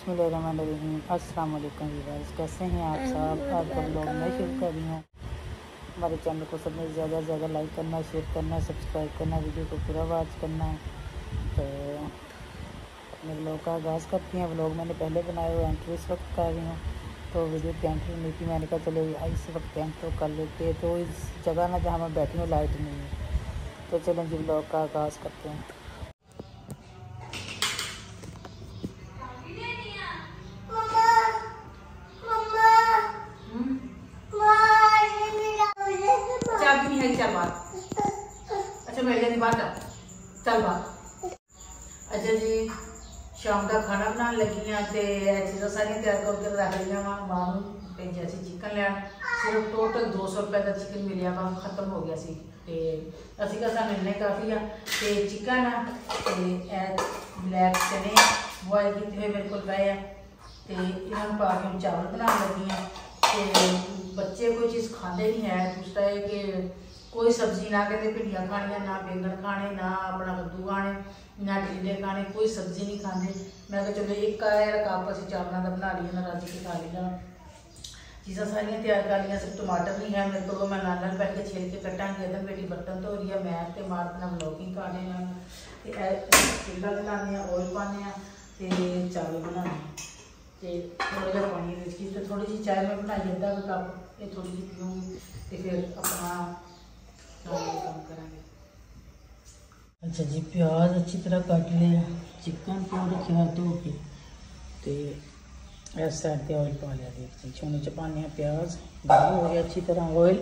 बिस्मिल्लाहिर्रहमानिर्रहीम। अस्सलाम वालेकुम व्यूअर्स, कैसे हैं आप सब। आज का ब्लॉग मैं शुरू कर रही हूँ। हमारे चैनल को सबने ज़्यादा से ज़्यादा लाइक करना, शेयर करना, सब्सक्राइब करना, वीडियो को पूरा वॉच करना। तो अपने ब्लॉग का आगाज़ करती हैं। ब्लॉग मैंने पहले बनाया हुआ एंट्री इस वक्त कर रही हूँ। तो वीडियो की एंट्री नहीं थी, मैंने कहा चलो इस वक्त एंट्री कर लेते। तो इस जगह ना जहाँ मैं बैठी हूँ लाइट नहीं है, तो चलो जी ब्लॉग का आगाज़ करते हैं। अच्छा मैं बाहर चल बाहर। अच्छा जी, शाम का खाना बनाने लगी हाँ। तो चीज़ा सारिया तैयार करके रख ली वा। मां भेजा सी चिकन लैन। सिर्फ टोटल 200 रुपये का चिकन मिले, काम खत्म हो गया सी। असी का सानू इन्ना काफ़ी आ। तो चिकन आ ब्लैक चने बॉयल किए हुए मेरे को पे हैं। तो इन्होंने पा के चावल बनाने लगी हाँ। तो बच्चे कोई चीज़ खाते नहीं है। दूसरा है कि कोई सब्जी ना कहते भिंडियाँ खानिया, ना बैंगन खाने, ना अपना कद्दू खाने, ना टिंडे खाने, कोई सब्जी नहीं खाते। मैं कहा चलो एक कप असी चावलों का बना लिया, रज के खा लिया। चीज़ा सारिया तैयार कर लिया। सिर्फ टमाटर नहीं है मेरे को, मैं नाल बैठ के छिल के कटाँगी। अदर बेटी बर्तन धो रही है, मैं तो मार अपना ब्लॉगिंग कर रहे हैं। चूल्हा बनाने, ऑयल पाने, तो चावल बनाने। तो थोड़ा जहा पानी तो थोड़ी जी चाय मैं बनाई अद्धा कप, ये थोड़ी जी पीऊँगी तो फिर अपना काम करेंगे। अच्छा जी, प्याज अच्छी तरह काट लिया, चिकन प्यो रखा धो के। तो इस साइड पर ऑयल पा लिया। देख छोने च पाने प्याज, गर्म हो गया अच्छी तरह ऑयल।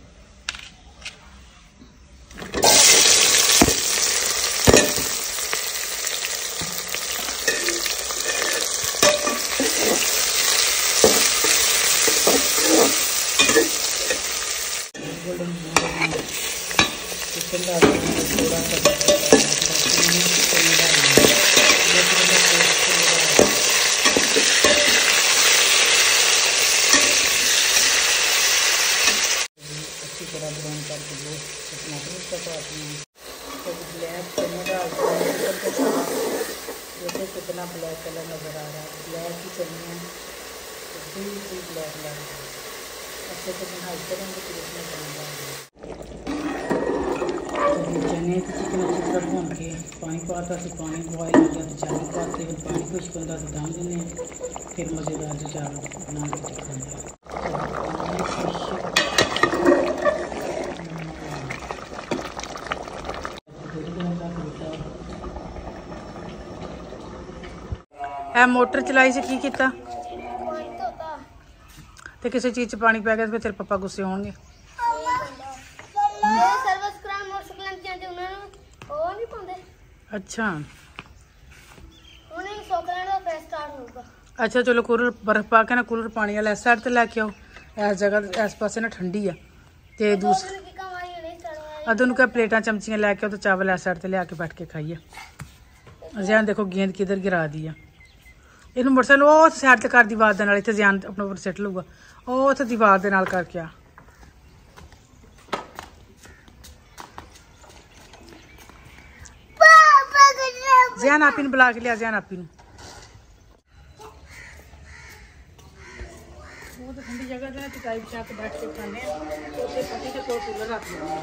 चिकन डाल थोड़ा सा अच्छी तरह ब्राउन करके वो टमाटर उसका काटते हैं। तो ब्लैक चने डालते हैं चिकन के साथ। देखो कितना ब्लैक कलर नज़र आ रहा है। ब्लैक ही चने हैं तो बिल्कुल ब्लैक लग रहा है। अच्छे से बनाई करेंगे तो इसमें बन चने तो चिकन अच्छी तरह भून के पानी पाता से पानी बॉयल हो गया तो चावल पाते। फिर पानी खुश्क होता तो दम देने, फिर मज़ेदार से चावल बना के खाते। मोटर चलाई से की किया तो किसी चीज़ पानी पै गया तो तेरे पापा गुस्से होंगे। अच्छा अच्छा, चलो कूलर बर्फ पा के ना कूलर पानी वाला इस साइड से लैके आओ। इस जगह इस पासे ना ठंडी है। तो दूसरी अदू क्या प्लेटा चमचियाँ लैके आओ तो चावल इस साइड से लिया के बैठ के खाइए। जैन देखो गेंद किधर गिरा दी है। इन मोटरसाइकिल वो साइड से कर दीवार के नाल, इतने जैन अपने उपर सिट लूगा। वो उसे दीवार के नाल करके आ। जैन आपी बुला के लिया, जैन आपी वो तो ठंडी जगह है। चटाई बिछा के बैठ के खाने पति के कोल कूलर रख दिया।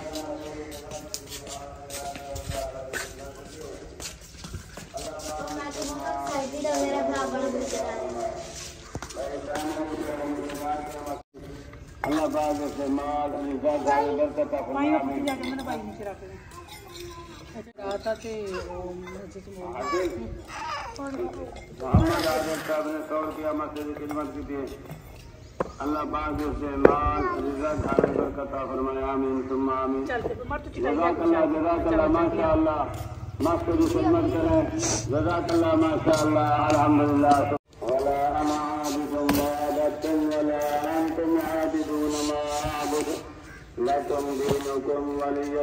अल्लाह पाक से माल रिज़्क़ खाने बरकत फरमाए। आमीन तुम आमीन। जज़ाकल्लाह माशाअल्लाह। मास्टर की खिदमत करें। जज़ाकल्लाह माशाअल्लाह। अल्हम्दुलिल्लाह। वला अना आबिदुन मा अबदतुम वला अंतुम आबिदून मा अअबुदु लकुम दीनुकुम वलिय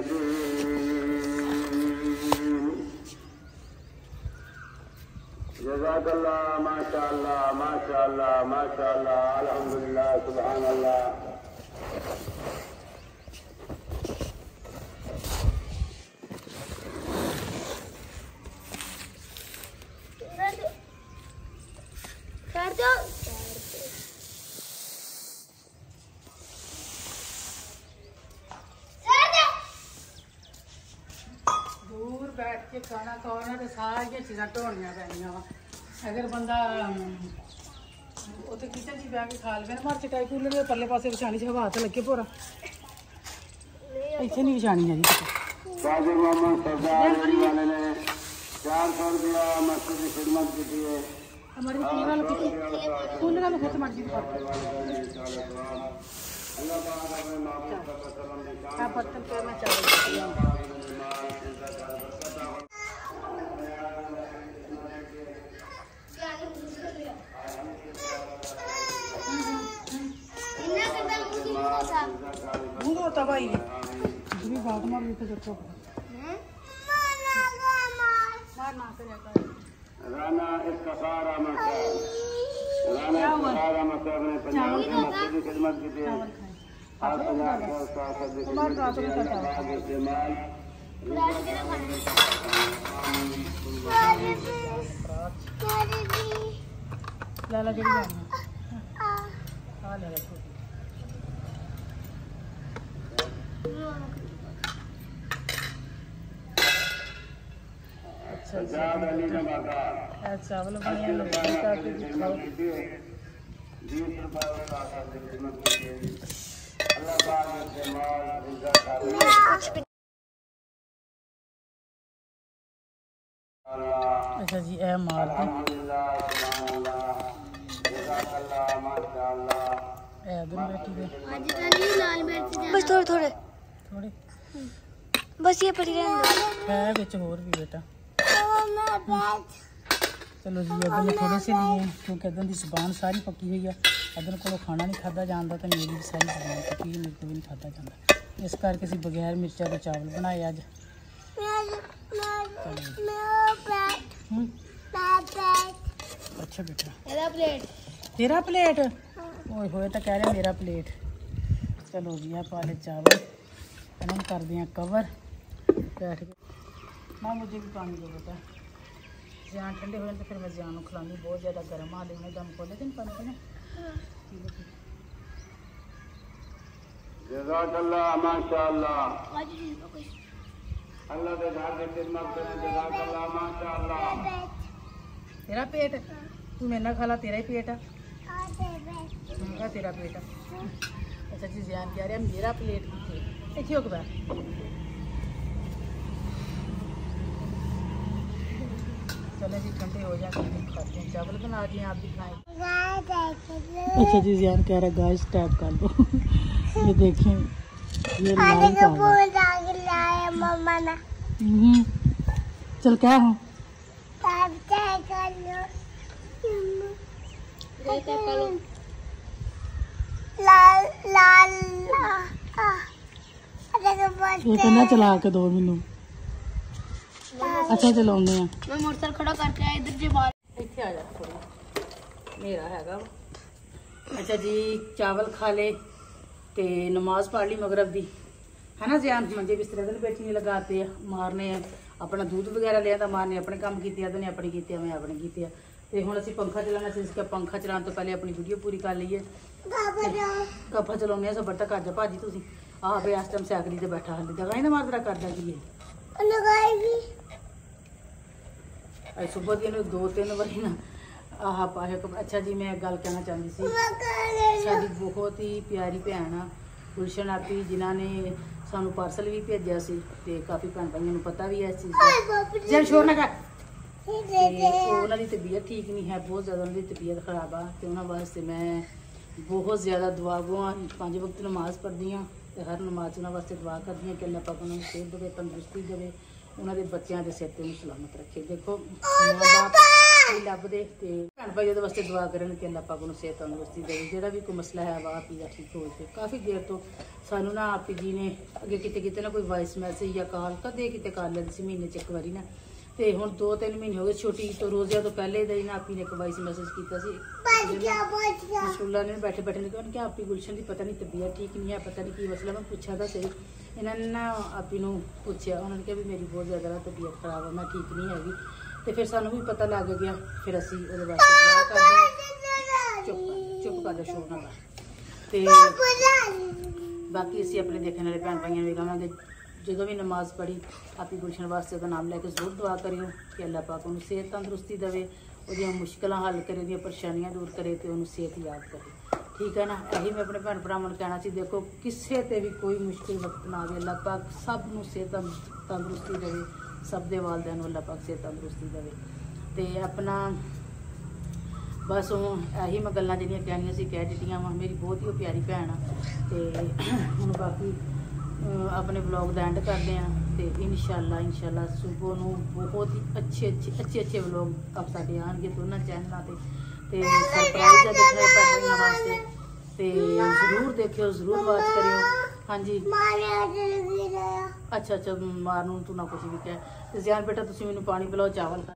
दीन। जज़ाकल्लाह माशाअल्लाह माशाअल्लाह माशाअल्लाह। अल्हम्दुलिल्लाह सुभानअल्लाह। कर दो। दूर बैठ के खाना खाओ ना तो सारिया चीज़ां ढोनिया पैनियां वा। अगर बंदा उत्थे किचन च बैठ के खा लवे ना मर्च टाई कूलर दे परले पासे विछानी च हवा तो लगे पूरा इत्थे नहीं विछानी है जी। ताजिर मोहम्मद सरदार वाले ने 400 रुपया मस्जिद की खिदमत की थी। हमारे कूलर वाला कूलर वाला बहुत मर्जी अल्लाह पाक अपने मोहम्मद सल्लल्लाहु अलैहि वसल्लम का बर्तन पे मैं चावल दूध होता भाई भी बात मार भी तो जब मार ना करे राना इसका सारा मसला राना इसका सारा मसला अपने पंजाब में मस्जिद की खिदमत की थी। आप पंजाब का साथ इस्तेमाल लाला जी हां ले ले सजाद अली नवाका चावल बने लगे का के दिखाओ 20 रुपए का साथ खिदमत की थी। अल्लाह पाक इस्तेमाल इज्जत अच्छा जी ए मार दे ए अदन बैठी है लाल मिर्च बस थोड़े थोड़े थोड़े बस ये पड़ी रहने दो है विच होर भी बेटा। चलो जी अदन ने थोड़े से लिए क्योंकि अदन की जुबान सारी पक्की हुई है। अदन को खाना नहीं खाता जाता तो मेरी भी सारी जुबान पक्की है, मेरे को भी नहीं खाता जाता। इस करके असीं बगैर मिर्चा के चावल बनाए अज। अच्छा बेटा तेरा प्लेट ओए होए तो कह रहे मेरा प्लेट। चलो जी आ पा ले चावल इन्होंने कर दिया कवर बैठ के। माँ मुझे भी पानी दो बेटा जान ठंडे हो जाए तो फिर मैं जान खिलाऊंगी। बहुत ज़्यादा गर्म आ लेने दम खोले दिन पानी पीना जज़ाकल्लाह माशाअल्लाह अल्लाह के घर की खिदमत करें। जज़ाकल्लाह माशाअल्लाह। तेरा पेट तू मेरे ना खा ला तेरा ही पेट है तेरा पेट है। अच्छा जी जान कह रहा मेरा प्लेट कितने हो गया। चलो जी ठंडे हो जाए खाते हैं चावल बना दिए आप भी खाएं। अच्छा जी जान कह रहा गाइस टैप कर दो ये देखें ये मम्मा ना चल क्या हूँ ये कहना चला के दो मैनू। अच्छा चलाने हैं मैं मोटरसाइकिल खड़ा करके आया इधर जे बाहर इतने आ जा थोड़ा मेरा हैगा। अच्छा जी चावल खा ले ते नमाज पढ़ ली मगरब दी है ना। जियान मंजे बिस्तरे दिन बैठी नहीं लगाते मारने अपना दूध वगैरह लिया था मारने अपने काम किए ने अपने किए मैं अपने किए तो हूँ असी पंखा चलाना से इसका पंखा चलाने तो पहले अपनी वीडियो पूरी कर लीए। गप्पा चलाने सब तक अज भाजी तुम आह पे इस टाइम सैकली से बैठा हाली जगह ही ना मारदा करदा की है सुबह दिन 2-3 बारी ना आह पाए। अच्छा जी मैं गल कहना चाहती सी साडी बहुत ही प्यारी भैन आ गुलशन आपी जिन्होंने सानू पार्सल भी भेजा सी ते काफ़ी भैन भाइयों को पता भी है इस चीज़ का। जल शोर ना कर उन्होंने तबीयत ठीक नहीं है बहुत ज़्यादा उन्होंनी तबीयत खराब आ तो उन्होंने वास्ते मैं बहुत ज़्यादा दुआ गुआ 5 वक्त नमाज पढ़ती हाँ तो हर नमाज उन्होंने वास्ते दुआ करती हाँ कि अल्लाह पाक उन्होंने सेहत देवे तंदुरुस्ती देवे उन्होंने बच्चों के सिर पर सलामत रखे। देखो माँ बाप लभदे तो भैन भाई वो वास्ते दुआ करन कि अल्लाह पाक उन्होंने सेहत तंदुरुस्ती देवे। जो भी कोई मसला है वाह पी ठीक हो जाए। काफ़ी देर तो सानू ना आपी जी ने अगे किते ना कोई वॉइस मैसेज या कॉल कदे किते कर लेंदी सी महीने च एक बारी ना तो हूँ 2-3 महीने हो गए छोटी तो रोज़िया तो पहले ही ना आपी ने एक वॉइस मैसेज किया स्कूलों ने बैठे बैठे ने कहा कि आपी गुलशन की पता नहीं तबीयत ठीक नहीं है पता नहीं की मसला मैं पूछा था सही इन्होंने ना आपी नूं पूछा उन्होंने कहा भी मेरी बहुत ज़्यादा तबीयत खराब है मैं ठीक नहीं हैगी तो फिर सानू भी पता लग गया फिर असी वो वास्ते दुआ करते ਕਰ ਜਾ ਸ਼ੋਰ ਨਾ ਕਰ। ਤੇ ਬਾਕੀ ਅਸੀਂ ਆਪਣੇ ਦੇਖਣ ਵਾਲੇ ਭੈਣ ਭਾਈਆਂ ਨੂੰ ਵੀ ਕਹਾਂਗੇ ਜਦੋਂ ਵੀ ਨਮਾਜ਼ ਪੜ੍ਹੀ ਆਪੀ ਗੁਲਸ਼ਨ ਵਾਸਤੇ ਉਹਦਾ ਨਾਮ ਲੈ ਕੇ ਜ਼ਰੂਰ ਦੁਆ ਕਰਿਓ ਕਿ ਅੱਲਾਹ ਪਾਕ ਉਹਨੂੰ ਸਿਹਤ ਤੰਦਰੁਸਤੀ ਦੇਵੇ, ਉਹਦੀਆਂ ਮੁਸ਼ਕਲਾਂ ਹੱਲ ਕਰੇ, ਉਹਦੀਆਂ ਪਰੇਸ਼ਾਨੀਆਂ ਦੂਰ ਕਰੇ ਤੇ ਉਹਨੂੰ ਸਿਹਤ ਯਾਦ ਕਰੇ। ਠੀਕ ਹੈ ਨਾ। ਇਹੀ ਮੈਂ ਆਪਣੇ ਭੈਣ ਭਰਾਵਾਂ ਨੂੰ ਕਹਿਣਾ ਸੀ, ਦੇਖੋ ਕਿਸੇ ਤੇ ਵੀ ਕੋਈ ਮੁਸ਼ਕਿਲ ਵਕਤ ਨਾ ਆਵੇ, ਅੱਲਾਹ ਪਾਕ ਸਭ ਨੂੰ ਸਿਹਤ ਤੰਦਰੁਸਤੀ ਦੇਵੇ, ਸਭ ਦੇ ਵਾਲਿਆਂ ਨੂੰ ਅੱਲਾਹ ਪਾਕ ਸਿਹਤ ਤੰਦਰੁਸਤੀ ਦੇਵੇ। ਤੇ ਆਪਣਾ ਬਸ ਉਹ ਇਹੀ ਮੈਂ ਗੱਲਾਂ ਜਿਹੜੀਆਂ ਕਹਿਣੀਆਂ ਸੀ ਕਹਿ ਦਿੱਤੀਆਂ ਵਾ। ਮੇਰੀ ਬਹੁਤ ਹੀ ਪਿਆਰੀ ਭੈਣ ਆ। ਤੇ ਹੁਣ ਬਾਕੀ ਆਪਣੇ ਬਲੌਗ ਦਾ ਐਂਡ ਕਰਦੇ ਹਾਂ ਤੇ ਇਨਸ਼ਾਅੱਲਾ ਸਵੇਰ ਨੂੰ ਬਹੁਤ ਹੀ ਅੱਛੇ ਵਲੌਗ ਆਪ ਸਾਡੇ ਆਉਣਗੇ ਦੋਨਾਂ ਚੈਨਲਾਂ ਤੇ ਸਰਪ੍ਰਾਈਜ਼ ਦਾ ਦੇਖਣਾ ਭੈਣਾਂ ਵਾਸਤੇ ਤੇ ਜ਼ਰੂਰ ਦੇਖਿਓ, ਜ਼ਰੂਰ ਵਾਚ ਕਰਿਓ। ਹਾਂਜੀ ਅੱਛਾ ਮਾਰ ਨੂੰ ਤੂੰ ਨਾ ਕੁਛ ਵੀ ਕਹਿ ਤੇ ਜ਼ਿਆਨ ਬੇਟਾ ਤੁਸੀਂ ਮੈਨੂੰ ਪਾਣੀ ਪਿਲਾਓ, ਚਾਵਲ